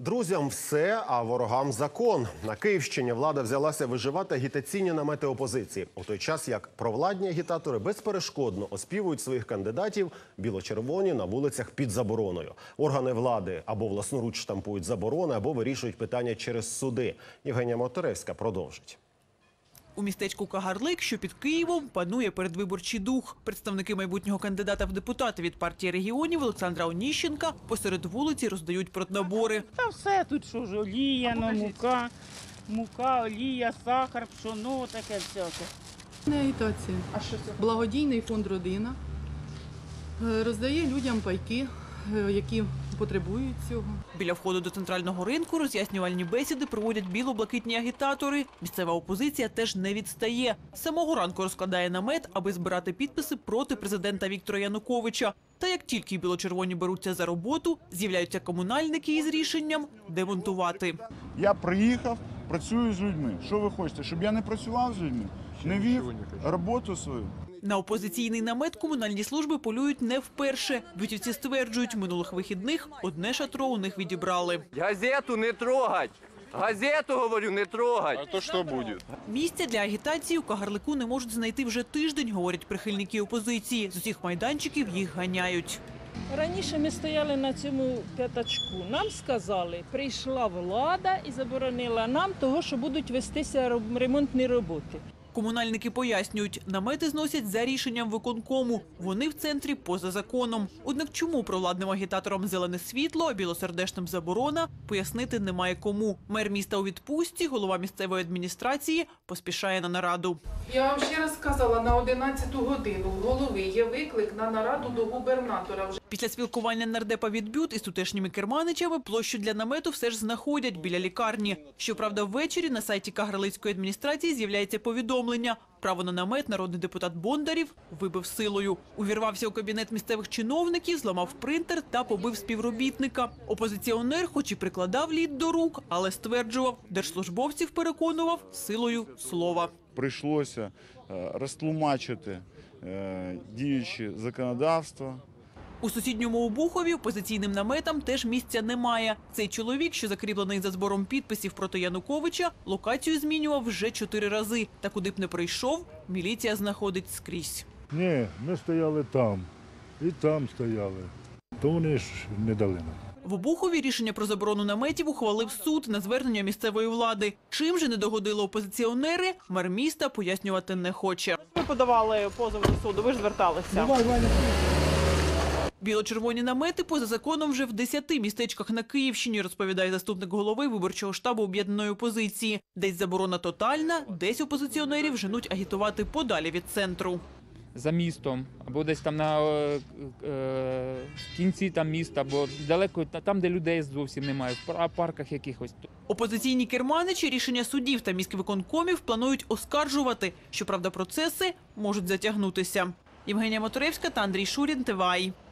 Друзям все, а ворогам закон. На Київщині влада взялася виживати агітаційні намети опозиції. У той час, як провладні агітатори безперешкодно оспівують своїх кандидатів, біло-червоні на вулицях під забороною. Органи влади або власноруч штампують заборони, або вирішують питання через суди. Євгенія Моторевська продовжить. У містечку Кагарлик, що під Києвом, панує передвиборчий дух. Представники майбутнього кандидата в депутати від партії регіонів Олександра Оніщенка посеред вулиці роздають проднабори. Та все тут, що ж, олія, мука, олія, сахар, пшоно, таке всяке. Не агітація. А що це? Благодійний фонд «Родина» роздає людям пайки, які потребують цього. Біля входу до центрального ринку роз'яснювальні бесіди проводять біло-блакитні агітатори. Місцева опозиція теж не відстає. З самого ранку розкладає намет, аби збирати підписи проти президента Віктора Януковича. Та як тільки біло-червоні беруться за роботу, з'являються комунальники із рішенням демонтувати. Я приїхав, працюю з людьми. Що ви хочете, щоб я не працював з людьми? Не вів роботу свою? На опозиційний намет комунальні служби полюють не вперше. Бютівці стверджують, минулих вихідних одне шатро у них відібрали. Газету не трогать! Газету, говорю, не трогать! А то що буде? Місця для агітації у Кагарлику не можуть знайти вже тиждень, говорять прихильники опозиції. З усіх майданчиків їх ганяють. Раніше ми стояли на цьому п'ятачку. Нам сказали, прийшла влада і заборонила нам того, що будуть вестися ремонтні роботи. Комунальники пояснюють, намети зносять за рішенням виконкому. Вони в центрі поза законом. Однак чому провладним агітаторам зелене світло, а білосердечним заборона, пояснити немає кому. Мер міста у відпустці, голова місцевої адміністрації поспішає на нараду. Я вам ще раз сказала, на 11-ту годину в голови є виклик на нараду до губернатора. Після спілкування нардепа від БЮТ із тутешніми керманичами площу для намету все ж знаходять біля лікарні. Щоправда, ввечері на сайті Кагарлицької адміністрації з'являється повідомлення. Право на намет народний депутат Бондарів вибив силою. Увірвався у кабінет місцевих чиновників, зламав принтер та побив співробітника. Опозиціонер хоч і прикладав лід до рук, але стверджував, держслужбовців переконував силою слова. Прийшлося розтлумачити діючі законодавство. У сусідньому Обухові опозиційним наметам теж місця немає. Цей чоловік, що закріплений за збором підписів проти Януковича, локацію змінював вже 4 рази. Та куди б не прийшов, міліція знаходить скрізь. Ні, ми стояли там і там стояли, то вони ж не дали нам. В Обухові рішення про заборону наметів ухвалив суд на звернення місцевої влади. Чим же не догодили опозиціонери, мер міста пояснювати не хоче. Ми подавали позов до суду, ви ж зверталися. Біло-червоні намети поза законом вже в 10 містечках на Київщині, розповідає заступник голови виборчого штабу об'єднаної опозиції. Десь заборона тотальна, десь опозиціонерів женуть агітувати подалі від центру. За містом, або десь там на кінці там міста, або далеко там, де людей зовсім немає, в парках якихось. Опозиційні керманичі рішення судів та міськвиконкомів планують оскаржувати. Щоправда, процеси можуть затягнутися. Євгенія Моторевська та Андрій Шурін, ТВА.